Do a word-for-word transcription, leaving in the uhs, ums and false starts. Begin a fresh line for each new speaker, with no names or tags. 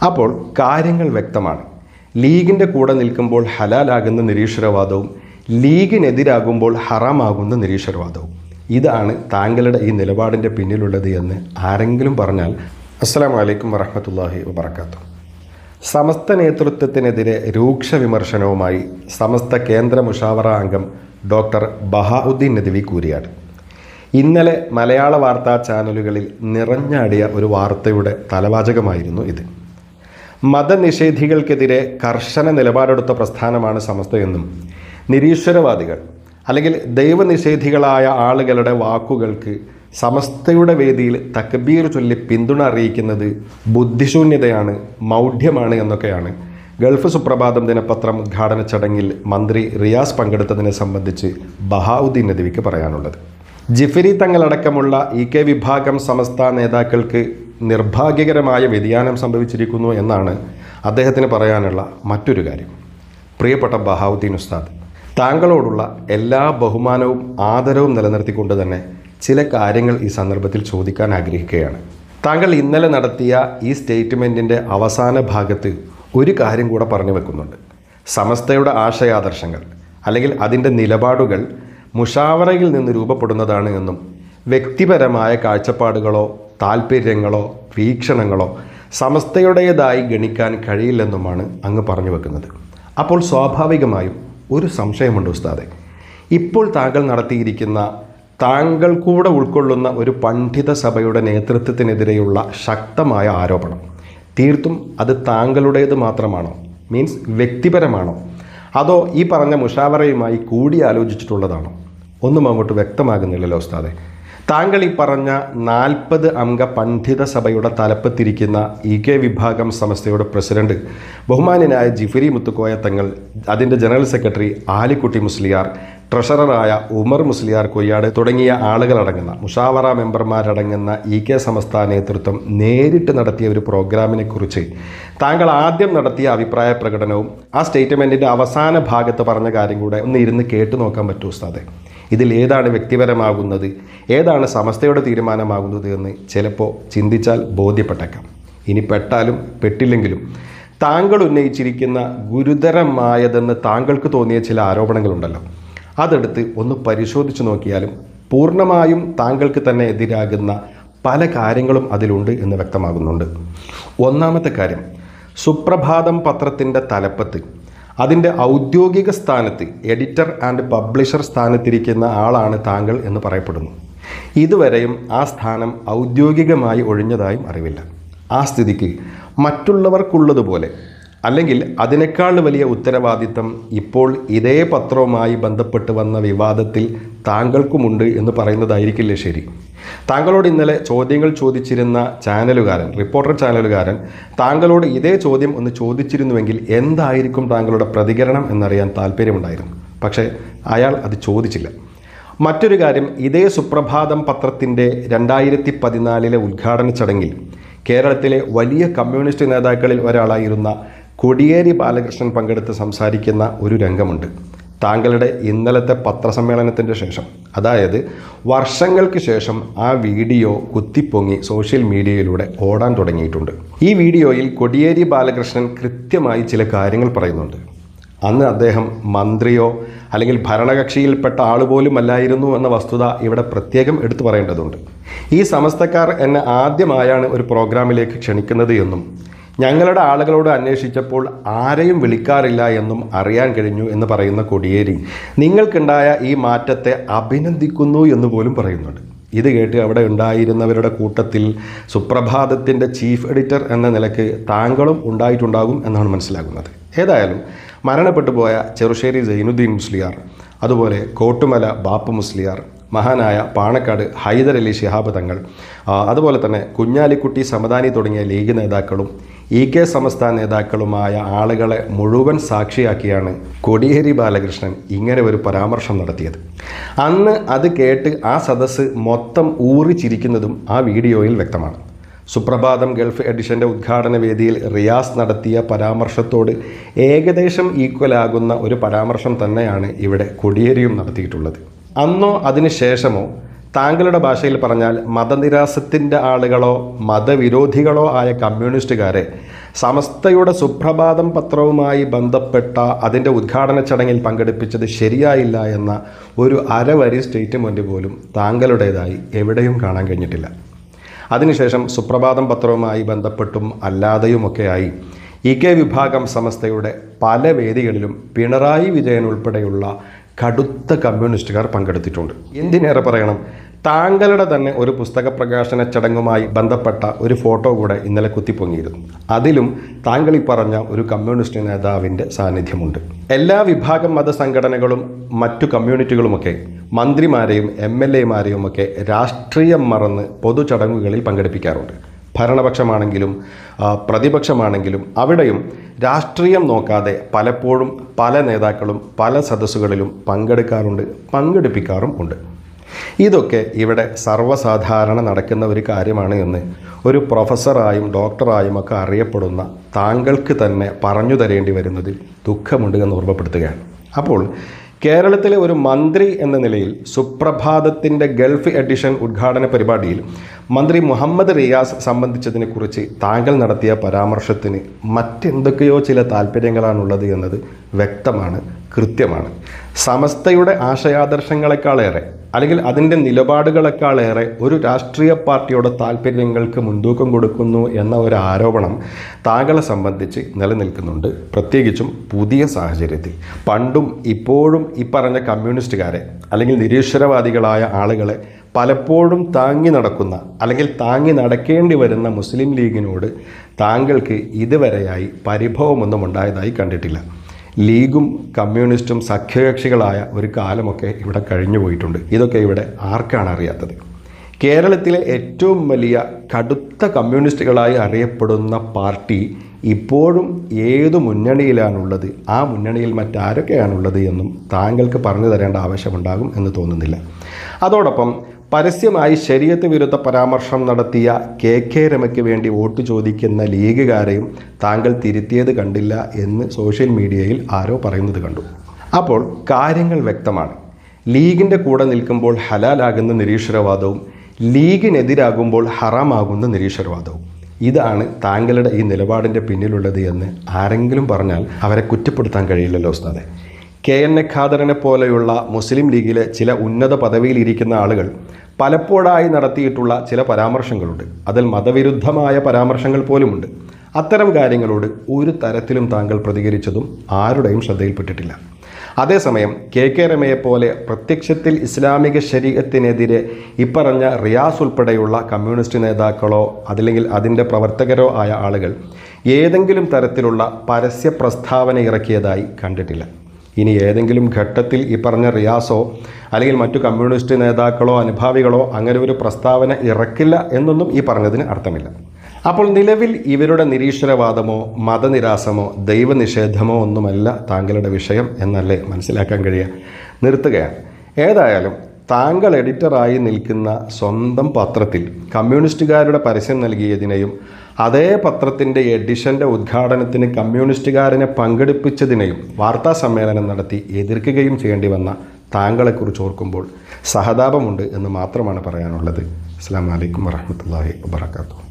അപ്പോൾ കാര്യങ്ങൾ വ്യക്തമാണ്. ലീഗിൻ്റെ കൂടെ നിൽക്കുമ്പോൾ ഹലാലാകുന്ന നിരീശ്വരവാദവും ലീഗിനെതിരാകുമ്പോൾ ഹറാമാകുന്ന നിരീശ്വരവാദവും, ഇതാണ് താങ്കളുടെ ഈ നിലപാടിൻ്റെ പിന്നിലുള്ളത് എന്ന് ആരെങ്കിലും പറഞ്ഞാൽ അസ്സലാമു അലൈക്കും വറഹ്മത്തുള്ളാഹി വബറകാതുഹു. സമസ്ത നേതൃത്വത്തിനെതിരെ രൂക്ഷ വിമർശനവുമായി സമസ്ത കേന്ദ്ര മുഷാവറ അംഗം ഡോക്ടർ ബഹാഉദ്ദീൻ നദ്വി കൂരിയാട്. ഇന്നലെ മലയാള വാർത്താ ചാനലുകളിൽ നിറഞ്ഞാടിയ ഒരു വാർത്തയുടെ തലവാചകമായിരുന്നു ഇത്. മതനിഷേധികൾക്കെതിരെ കർശന നിലപാടെടുത്ത പ്രസ്ഥാനമാണ് സമസ്തയെന്നും നിരീശ്വരവാദികൾ അല്ലെങ്കിൽ ദൈവനിഷേധികളായ ആളുകളുടെ വാക്കുകൾക്ക് സമസ്തയുടെ വേദിയിൽ തക്ബീർ ചൊല്ലി പിന്തുണ അറിയിക്കുന്നത് ബുദ്ധിശൂന്യതയാണ്, മൗഢ്യമാണ് എന്നൊക്കെയാണ് ഗൾഫ് സുപ്രഭാതം ദിനപത്രം ഉദ്ഘാടന ചടങ്ങിൽ മന്ത്രി റിയാസ് പങ്കെടുത്തതിനെ സംബന്ധിച്ച് ബഹാഉദ്ദീൻ നദ്വിക്ക് പറയാനുള്ളത്. ജിഫരി തങ്ങളടക്കമുള്ള ഇ കെ വിഭാഗം സമസ്ത നേതാക്കൾക്ക് നിർഭാഗ്യകരമായ വ്യതിയാനം സംഭവിച്ചിരിക്കുന്നു എന്നാണ് അദ്ദേഹത്തിന് പറയാനുള്ള മറ്റൊരു കാര്യം. പ്രിയപ്പെട്ട ബഹാഉദ്ദീൻ ഉസ്താദ്, താങ്കളോടുള്ള എല്ലാ ബഹുമാനവും ആദരവും നിലനിർത്തിക്കൊണ്ട് തന്നെ ചില കാര്യങ്ങൾ ഈ സന്ദർഭത്തിൽ ചോദിക്കാൻ ആഗ്രഹിക്കുകയാണ്. താങ്കൾ ഇന്നലെ നടത്തിയ ഈ സ്റ്റേറ്റ്മെൻറ്റിൻ്റെ അവസാന ഭാഗത്ത് ഒരു കാര്യം കൂടെ പറഞ്ഞു വെക്കുന്നുണ്ട്. സമസ്തയുടെ ആശയാദർശങ്ങൾ അല്ലെങ്കിൽ അതിൻ്റെ നിലപാടുകൾ മുഷാവറയിൽ നിന്ന് രൂപപ്പെടുന്നതാണ് എന്നും വ്യക്തിപരമായ കാഴ്ചപ്പാടുകളോ താൽപ്പര്യങ്ങളോ വീക്ഷണങ്ങളോ സമസ്തയുടേതായി ഗണിക്കാൻ കഴിയില്ലെന്നുമാണ് അങ്ങ് പറഞ്ഞു വെക്കുന്നത്. അപ്പോൾ സ്വാഭാവികമായും ഒരു സംശയമുണ്ട് ഉസ്താദെ. ഇപ്പോൾ താങ്കൾ നടത്തിയിരിക്കുന്ന, താങ്കൾ കൂടെ ഉൾക്കൊള്ളുന്ന ഒരു പണ്ഡിത സഭയുടെ നേതൃത്വത്തിനെതിരെയുള്ള ശക്തമായ ആരോപണം തീർത്തും അത് താങ്കളുടേത് മാത്രമാണോ, മീൻസ് വ്യക്തിപരമാണോ, അതോ ഈ പറഞ്ഞ മുഷാവറയുമായി കൂടിയാലോചിച്ചിട്ടുള്ളതാണോ? ഒന്നും അങ്ങോട്ട് വ്യക്തമാകുന്നില്ലല്ലോ ഉസ്താദെ. താങ്കൾ ഈ പറഞ്ഞ നാൽപ്പത് അംഗ പണ്ഡിത സഭയുടെ തലപ്പത്തിരിക്കുന്ന ഇ കെ വിഭാഗം സമസ്തയുടെ പ്രസിഡന്റ് ബഹുമാന്യനായ ജിഫരി മുത്തുക്കോയ തങ്ങൾ, അതിൻ്റെ ജനറൽ സെക്രട്ടറി ആലിക്കുട്ടി മുസ്ലിയാർ, ട്രഷററായ ഉമർ മുസ്ലിയാർ കൊയ്യാട് തുടങ്ങിയ ആളുകളടങ്ങുന്ന മുഷാവറ മെമ്പർമാരടങ്ങുന്ന ഇ കെ സമസ്ത നേതൃത്വം നേരിട്ട് നടത്തിയ ഒരു പ്രോഗ്രാമിനെക്കുറിച്ച് താങ്കൾ ആദ്യം നടത്തിയ അഭിപ്രായ പ്രകടനവും ആ സ്റ്റേറ്റ്മെൻറ്റിൻ്റെ അവസാന ഭാഗത്ത് പറഞ്ഞ കാര്യം കൂടെ ഒന്ന് ഇരുന്ന് കേട്ടു നോക്കാൻ പറ്റൂ ഉസ്താദെ. ഇതിൽ ഏതാണ് വ്യക്തിപരമാകുന്നത്, ഏതാണ് സമസ്തയുടെ തീരുമാനമാകുന്നത് എന്ന് ചിലപ്പോൾ ചിന്തിച്ചാൽ ബോധ്യപ്പെട്ടേക്കാം. ഇനി പെട്ടാലും പെട്ടില്ലെങ്കിലും താങ്കൾ ഉന്നയിച്ചിരിക്കുന്ന ഗുരുതരമായതെന്ന് താങ്കൾക്ക് തോന്നിയ ചില ആരോപണങ്ങളുണ്ടല്ലോ, അതെടുത്ത് ഒന്ന് പരിശോധിച്ച് നോക്കിയാലും പൂർണ്ണമായും താങ്കൾക്ക് തന്നെ എതിരാകുന്ന പല കാര്യങ്ങളും അതിലുണ്ട് എന്ന് വ്യക്തമാകുന്നുണ്ട്. ഒന്നാമത്തെ കാര്യം, സുപ്രഭാതം പത്രത്തിൻ്റെ തലപ്പത്ത് അതിൻ്റെ ഔദ്യോഗിക സ്ഥാനത്ത് എഡിറ്റർ ആൻഡ് പബ്ലിഷർ സ്ഥാനത്തിരിക്കുന്ന ആളാണ് താങ്കൾ എന്ന് പറയപ്പെടുന്നു. ഇതുവരെയും ആ സ്ഥാനം ഔദ്യോഗികമായി ഒഴിഞ്ഞതായും അറിവില്ല. ആ സ്ഥിതിക്ക് മറ്റുള്ളവർക്കുള്ളതുപോലെ അല്ലെങ്കിൽ അതിനേക്കാൾ വലിയ ഉത്തരവാദിത്തം ഇപ്പോൾ ഇതേ പത്രവുമായി ബന്ധപ്പെട്ട് വന്ന വിവാദത്തിൽ താങ്കൾക്കുമുണ്ട് എന്ന് പറയുന്നതായിരിക്കില്ലേ ശരി? താങ്കളോട് ഇന്നലെ ചോദ്യങ്ങൾ ചോദിച്ചിരുന്ന ചാനലുകാരൻ, റിപ്പോർട്ടർ ചാനലുകാരൻ താങ്കളോട് ഇതേ ചോദ്യം ഒന്ന് ചോദിച്ചിരുന്നുവെങ്കിൽ എന്തായിരിക്കും താങ്കളുടെ പ്രതികരണം എന്നറിയാൻ താല്പര്യമുണ്ടായിരുന്നു. പക്ഷേ അയാൾ അത് ചോദിച്ചില്ല. മറ്റൊരു കാര്യം, ഇതേ സുപ്രഭാതം പത്രത്തിൻ്റെ രണ്ടായിരത്തി പതിനാലിലെ ഉദ്ഘാടന ചടങ്ങിൽ കേരളത്തിലെ വലിയ കമ്മ്യൂണിസ്റ്റ് നേതാക്കളിൽ ഒരാളായിരുന്ന കോടിയേരി ബാലകൃഷ്ണൻ പങ്കെടുത്ത് സംസാരിക്കുന്ന ഒരു രംഗമുണ്ട്. താങ്കളുടെ ഇന്നലത്തെ പത്രസമ്മേളനത്തിൻ്റെ ശേഷം, അതായത് വർഷങ്ങൾക്ക് ശേഷം ആ വീഡിയോ കുത്തിപ്പൊങ്ങി സോഷ്യൽ മീഡിയയിലൂടെ ഓടാൻ തുടങ്ങിയിട്ടുണ്ട്. ഈ വീഡിയോയിൽ കോടിയേരി ബാലകൃഷ്ണൻ കൃത്യമായി ചില കാര്യങ്ങൾ പറയുന്നുണ്ട്. അന്ന് അദ്ദേഹം മന്ത്രിയോ അല്ലെങ്കിൽ ഭരണകക്ഷിയിൽപ്പെട്ട ആളുപോലും അല്ലായിരുന്നു എന്ന വസ്തുത ഇവിടെ പ്രത്യേകം എടുത്തു പറയേണ്ടതുണ്ട്. ഈ സമസ്തക്കാർ എന്നെ ആദ്യമായാണ് ഒരു പ്രോഗ്രാമിലേക്ക് ക്ഷണിക്കുന്നത് എന്നും ഞങ്ങളുടെ ആളുകളോട് അന്വേഷിച്ചപ്പോൾ ആരെയും വിളിക്കാറില്ല എന്നും അറിയാൻ കഴിഞ്ഞു എന്ന് പറയുന്ന കോടിയേരി നിങ്ങൾക്കുണ്ടായ ഈ മാറ്റത്തെ അഭിനന്ദിക്കുന്നു എന്ന് പോലും പറയുന്നുണ്ട്. ഇത് കേട്ട് അവിടെ ഉണ്ടായിരുന്നവരുടെ കൂട്ടത്തിൽ സുപ്രഭാതത്തിൻ്റെ ചീഫ് എഡിറ്റർ എന്ന നിലയ്ക്ക് താങ്കളും ഉണ്ടായിട്ടുണ്ടാകും എന്നാണ് മനസ്സിലാകുന്നത്. ഏതായാലും മരണപ്പെട്ടു പോയ ചെറുശ്ശേരി സൈനുദ്ദീൻ മുസ്ലിയാർ, അതുപോലെ കോട്ടുമല ബാപ്പു മുസ്ലിയാർ, മഹാനായ പാണക്കാട് ഹൈദരലി ശിഹാബ് തങ്ങൾ, അതുപോലെ തന്നെ കുഞ്ഞാലിക്കുട്ടി സമദാനി തുടങ്ങിയ ലീഗ് നേതാക്കളും ഇ കെ സമസ്ത നേതാക്കളുമായ ആളുകളെ മുഴുവൻ സാക്ഷിയാക്കിയാണ് കോടിയേരി ബാലകൃഷ്ണൻ ഇങ്ങനെ ഒരു പരാമർശം നടത്തിയത്. അന്ന് അത് കേട്ട് ആ സദസ്സ് മൊത്തം ഊറിച്ചിരിക്കുന്നതും ആ വീഡിയോയിൽ വ്യക്തമാണ്. സുപ്രഭാതം ഗൾഫ് എഡിഷൻ്റെ ഉദ്ഘാടന വേദിയിൽ റിയാസ് നടത്തിയ പരാമർശത്തോട് ഏകദേശം ഈക്വലാകുന്ന ഒരു പരാമർശം തന്നെയാണ് ഇവിടെ കോടിയേരിയും നടത്തിയിട്ടുള്ളത്. അന്നോ അതിന് ശേഷമോ താങ്കളുടെ ഭാഷയിൽ പറഞ്ഞാൽ മതനിരാസത്തിൻ്റെ ആളുകളോ മതവിരോധികളോ ആയ കമ്മ്യൂണിസ്റ്റുകാരെ സമസ്തയുടെ സുപ്രഭാതം പത്രവുമായി ബന്ധപ്പെട്ട അതിൻ്റെ ഉദ്ഘാടന ചടങ്ങിൽ പങ്കെടുപ്പിച്ചത് ശരിയായില്ല എന്ന ഒരു അരവരി സ്റ്റേറ്റ്മെൻറ്റ് പോലും താങ്കളുടേതായി എവിടെയും കാണാൻ കഴിഞ്ഞിട്ടില്ല. അതിനുശേഷം സുപ്രഭാതം പത്രവുമായി ബന്ധപ്പെട്ടും അല്ലാതെയുമൊക്കെയായി ഇ കെ വിഭാഗം സമസ്തയുടെ പല വേദികളിലും പിണറായി വിജയൻ ഉൾപ്പെടെയുള്ള കടുത്ത കമ്മ്യൂണിസ്റ്റുകാർ പങ്കെടുത്തിട്ടുണ്ട്. എന്തിനേറെ പറയണം, താങ്കളുടെ തന്നെ ഒരു പുസ്തക പ്രകാശന ചടങ്ങുമായി ബന്ധപ്പെട്ട ഒരു ഫോട്ടോ കൂടെ ഇന്നലെ കുത്തിപ്പൊങ്ങിയിരുന്നു. അതിലും താങ്കൾ ഈ പറഞ്ഞ ഒരു കമ്മ്യൂണിസ്റ്റ് നേതാവിൻ്റെ സാന്നിധ്യമുണ്ട്. എല്ലാ വിഭാഗം മതസംഘടനകളും മറ്റു കമ്മ്യൂണിറ്റികളുമൊക്കെ മന്ത്രിമാരെയും എം എൽ എമാരെയും ഒക്കെ രാഷ്ട്രീയം മറന്ന് പൊതുചടങ്ങുകളിൽ പങ്കെടുപ്പിക്കാറുണ്ട്. ഭരണപക്ഷമാണെങ്കിലും പ്രതിപക്ഷമാണെങ്കിലും അവിടെയും രാഷ്ട്രീയം നോക്കാതെ പലപ്പോഴും പല നേതാക്കളും പല സദസ്സുകളിലും പങ്കെടുക്കാറുണ്ട്, പങ്കെടുപ്പിക്കാറും ഉണ്ട്. ഇതൊക്കെ ഇവിടെ സർവ്വസാധാരണ നടക്കുന്ന ഒരു കാര്യമാണ് എന്ന് ഒരു പ്രൊഫസറായും ഡോക്ടറായും ഒക്കെ അറിയപ്പെടുന്ന താങ്കൾക്ക് തന്നെ പറഞ്ഞു തരേണ്ടി വരുന്നതിൽ ദുഃഖമുണ്ട് എന്ന് ഓർമ്മപ്പെടുത്തുകയാണ്. അപ്പോൾ കേരളത്തിലെ ഒരു മന്ത്രി എന്ന നിലയിൽ സുപ്രഭാതത്തിൻ്റെ ഗൾഫ് എഡിഷൻ ഉദ്ഘാടന പരിപാടിയിൽ മന്ത്രി മുഹമ്മദ് റിയാസ് സംബന്ധിച്ചതിനെക്കുറിച്ച് താങ്കൾ നടത്തിയ പരാമർശത്തിന് മറ്റെന്തൊക്കെയോ ചില താല്പര്യങ്ങളാണുള്ളത് എന്നത് വ്യക്തമാണ്, കൃത്യമാണ്. സമസ്തയുടെ ആശയാദർശങ്ങളെക്കാളേറെ അല്ലെങ്കിൽ അതിൻ്റെ നിലപാടുകളെക്കാളേറെ ഒരു രാഷ്ട്രീയ പാർട്ടിയുടെ താല്പര്യങ്ങൾക്ക് മുൻതൂക്കം കൊടുക്കുന്നു എന്ന ഒരു ആരോപണം താങ്കളെ സംബന്ധിച്ച് നിലനിൽക്കുന്നുണ്ട്. പ്രത്യേകിച്ചും പുതിയ സാഹചര്യത്തിൽ പണ്ടും ഇപ്പോഴും ഈ പറഞ്ഞ കമ്മ്യൂണിസ്റ്റുകാരെ അല്ലെങ്കിൽ നിരീശ്വരവാദികളായ ആളുകളെ പലപ്പോഴും താങ്ങി നടക്കുന്ന അല്ലെങ്കിൽ താങ്ങി നടക്കേണ്ടി വരുന്ന മുസ്ലിം ലീഗിനോട് താങ്കൾക്ക് ഇതുവരെയായി പരിഭവമൊന്നും ഉണ്ടായതായി കണ്ടിട്ടില്ല. ലീഗും കമ്മ്യൂണിസ്റ്റും സഖ്യകക്ഷികളായ ഒരു കാലമൊക്കെ ഇവിടെ കഴിഞ്ഞു പോയിട്ടുണ്ട്. ഇതൊക്കെ ഇവിടെ ആർക്കാണ് അറിയാത്തത്? കേരളത്തിലെ ഏറ്റവും വലിയ കടുത്ത കമ്മ്യൂണിസ്റ്റുകളായി അറിയപ്പെടുന്ന പാർട്ടി ഇപ്പോഴും ഏതു മുന്നണിയിലാണുള്ളത്, ആ മുന്നണിയിൽ മറ്റാരൊക്കെയാണുള്ളത് എന്നും താങ്കൾക്ക് പറഞ്ഞു തരേണ്ട ആവശ്യമുണ്ടാകും എന്ന് തോന്നുന്നില്ല. അതോടൊപ്പം പരസ്യമായി ശരീഅത്ത് വിരുദ്ധ പരാമർശം നടത്തിയ കെ കെ രമയ്ക്ക് വേണ്ടി വോട്ട് ചോദിക്കുന്ന ലീഗുകാരെയും താങ്കൾ തിരുത്തിയത് കണ്ടില്ല എന്ന് സോഷ്യൽ മീഡിയയിൽ ആരോ പറയുന്നത് കണ്ടു. അപ്പോൾ കാര്യങ്ങൾ വ്യക്തമാണ്. ലീഗിൻ്റെ കൂടെ നിൽക്കുമ്പോൾ ഹലാലാകുന്ന നിരീശ്വരവാദവും ലീഗിനെതിരാകുമ്പോൾ ഹറാമാകുന്ന നിരീശ്വരവാദവും, ഇതാണ് താങ്കളുടെ ഈ നിലപാടിൻ്റെ പിന്നിലുള്ളത് എന്ന് ആരെങ്കിലും പറഞ്ഞാൽ അവരെ കുറ്റപ്പെടുത്താൻ കഴിയില്ലല്ലോ ഉസ്താദെ. കെ എൻ എ ഖാദറിനെ പോലെയുള്ള മുസ്ലിം ലീഗിലെ ചില ഉന്നത പദവിയിലിരിക്കുന്ന ആളുകൾ പലപ്പോഴായി നടത്തിയിട്ടുള്ള ചില പരാമർശങ്ങളുണ്ട്. അതിൽ മതവിരുദ്ധമായ പരാമർശങ്ങൾ പോലുമുണ്ട്. അത്തരം കാര്യങ്ങളോട് ഒരു തരത്തിലും താങ്കൾ പ്രതികരിച്ചതും ആരുടെയും ശ്രദ്ധയിൽപ്പെട്ടിട്ടില്ല. അതേസമയം കെ കെ രമയെപ്പോലെ പ്രത്യക്ഷത്തിൽ ഇസ്ലാമിക ശരീഅത്തിനെതിരെ ഇപ്പറഞ്ഞ റിയാസ് ഉൾപ്പെടെയുള്ള കമ്മ്യൂണിസ്റ്റ് നേതാക്കളോ അതല്ലെങ്കിൽ അതിൻ്റെ പ്രവർത്തകരോ ആയ ആളുകൾ ഏതെങ്കിലും തരത്തിലുള്ള പരസ്യ പ്രസ്താവന ഇറക്കിയതായി കണ്ടിട്ടില്ല. ഇനി ഏതെങ്കിലും ഘട്ടത്തിൽ ഈ പറഞ്ഞ റിയാസോ അല്ലെങ്കിൽ മറ്റു കമ്മ്യൂണിസ്റ്റ് നേതാക്കളോ അനുഭാവികളോ അങ്ങനെ ഒരു പ്രസ്താവന ഇറക്കില്ല എന്നൊന്നും ഈ പറഞ്ഞതിന് അർത്ഥമില്ല. അപ്പോൾ നിലവിൽ ഇവരുടെ നിരീശ്വരവാദമോ മതനിരാസമോ ദൈവനിഷേധമോ ഒന്നുമല്ല താങ്കളുടെ വിഷയം എന്നല്ലേ മനസ്സിലാക്കാൻ കഴിയുക? നിർത്തുകയാണ്. ഏതായാലും താങ്കൾ എഡിറ്ററായി നിൽക്കുന്ന സ്വന്തം പത്രത്തിൽ കമ്മ്യൂണിസ്റ്റുകാരുടെ പരസ്യം നൽകിയതിനെയും അതേ പത്രത്തിൻ്റെ എഡിഷൻ്റെ ഉദ്ഘാടനത്തിന് കമ്മ്യൂണിസ്റ്റുകാരനെ പങ്കെടുപ്പിച്ചതിനെയും വാർത്താ സമ്മേളനം നടത്തി എതിർക്കുകയും ചെയ്യേണ്ടി വന്ന താങ്കളെക്കുറിച്ച് ഓർക്കുമ്പോൾ സഹതാപമുണ്ട് എന്ന് മാത്രമാണ് പറയാനുള്ളത്. അസ്സലാമു അലൈക്കും വറഹ്മത്തുള്ളാഹി വബറകാതുഹു.